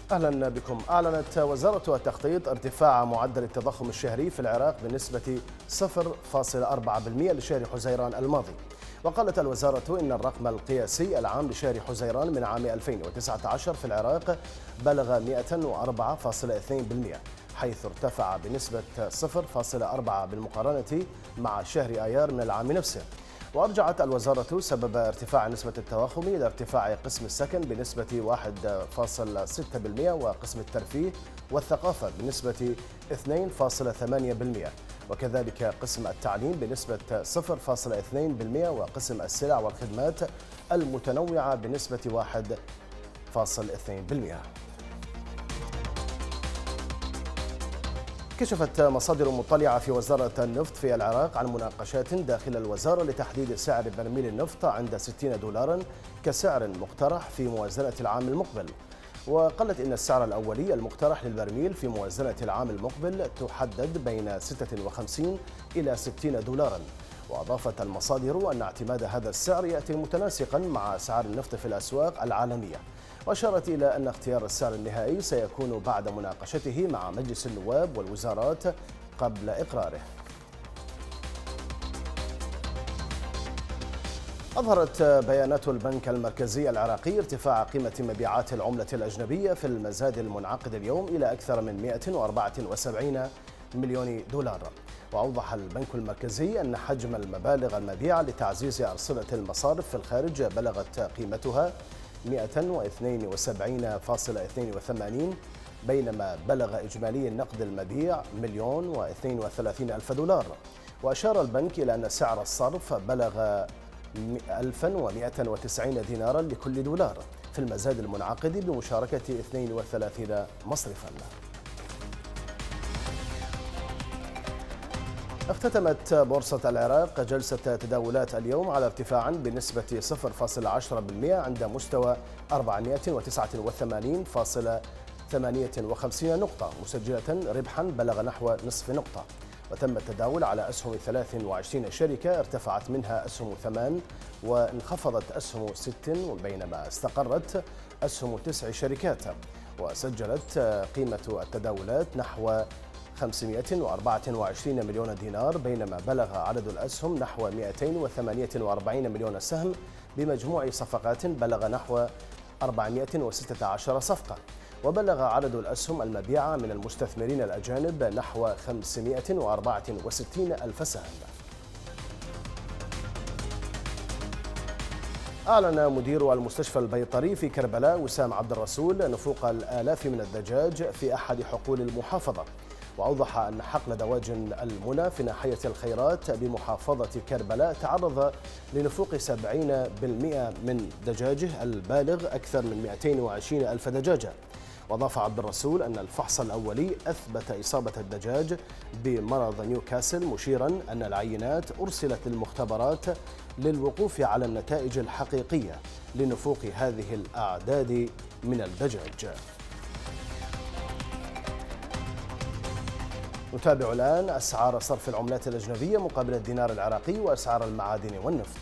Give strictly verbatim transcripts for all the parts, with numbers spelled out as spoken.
أهلا بكم. أعلنت وزارة التخطيط ارتفاع معدل التضخم الشهري في العراق بنسبة صفر فاصلة أربعة بالمئة لشهر حزيران الماضي. وقالت الوزارة إن الرقم القياسي العام لشهر حزيران من عام ألفين وتسعة عشر في العراق بلغ مئة وأربعة فاصلة اثنين بالمئة، حيث ارتفع بنسبة صفر فاصلة أربعة بالمقارنة مع شهر آيار من العام نفسه. وأرجعت الوزارة سبب ارتفاع نسبة التضخم إلى ارتفاع قسم السكن بنسبة واحد فاصلة ستة بالمئة وقسم الترفيه والثقافة بنسبة اثنين فاصلة ثمانية بالمئة، وكذلك قسم التعليم بنسبة صفر فاصلة اثنين بالمئة وقسم السلع والخدمات المتنوعة بنسبة واحد فاصلة اثنين بالمئة. كشفت مصادر مطلعة في وزارة النفط في العراق عن مناقشات داخل الوزارة لتحديد سعر برميل النفط عند ستين دولارا كسعر مقترح في موازنة العام المقبل. وقالت إن السعر الأولي المقترح للبرميل في موازنة العام المقبل تحدد بين ستة وخمسين إلى ستين دولارا. وأضافت المصادر أن اعتماد هذا السعر يأتي متناسقا مع أسعار النفط في الأسواق العالمية، وأشارت إلى أن اختيار السعر النهائي سيكون بعد مناقشته مع مجلس النواب والوزارات قبل إقراره. أظهرت بيانات البنك المركزي العراقي ارتفاع قيمة مبيعات العملة الأجنبية في المزاد المنعقد اليوم إلى أكثر من مئة وأربعة وسبعين مليون دولار. وأوضح البنك المركزي أن حجم المبالغ المبيعة لتعزيز أرصدة المصارف في الخارج بلغت قيمتها مئة واثنين وسبعين فاصلة اثنين وثمانين، بينما بلغ إجمالي النقد المبيع مليون واثنين وثلاثين ألف دولار. وأشار البنك إلى أن سعر الصرف بلغ ألفا ومئة وتسعين دينارا لكل دولار في المزاد المنعقد بمشاركة اثنين وثلاثين مصرفا. اختتمت بورصة العراق جلسة تداولات اليوم على ارتفاع بنسبة صفر فاصلة عشرة بالمئة عند مستوى أربعمئة وتسعة وثمانين فاصلة ثمانية وخمسين نقطة، مسجلة ربحا بلغ نحو نصف نقطة. وتم التداول على أسهم ثلاث وعشرين شركة ارتفعت منها أسهم ثمان وانخفضت أسهم ست، بينما استقرت أسهم تسع شركات. وسجلت قيمة التداولات نحو خمسمئة وأربعة وعشرين مليون دينار، بينما بلغ عدد الأسهم نحو مئتين وثمانية وأربعين مليون سهم بمجموع صفقات بلغ نحو أربعمئة وستة عشر صفقة. وبلغ عدد الأسهم المبيعة من المستثمرين الأجانب نحو خمسمئة وأربعة وستين ألف سهم. أعلن مدير المستشفى البيطري في كربلاء وسام عبد الرسول نفوق الآلاف من الدجاج في أحد حقول المحافظة. وأوضح أن حقل دواجن المنى في ناحية الخيرات بمحافظة كربلاء تعرض لنفوق سبعين بالمئة من دجاجه البالغ أكثر من مئتين وعشرين ألف دجاجة. وأضاف عبد الرسول أن الفحص الأولي أثبت إصابة الدجاج بمرض نيوكاسل، مشيرا أن العينات أرسلت للمختبرات للوقوف على النتائج الحقيقية لنفوق هذه الأعداد من الدجاج. نتابع الآن أسعار صرف العملات الأجنبية مقابل الدينار العراقي وأسعار المعادن والنفط.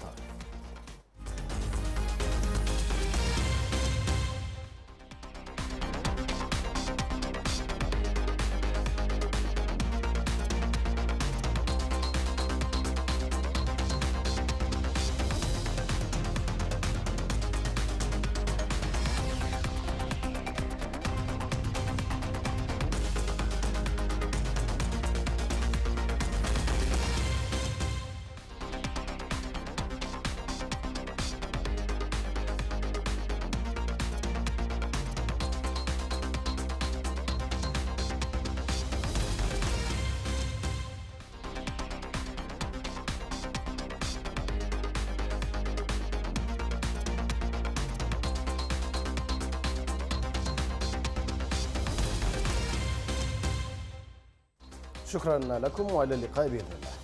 شكرا لكم وإلى اللقاء بإذن الله.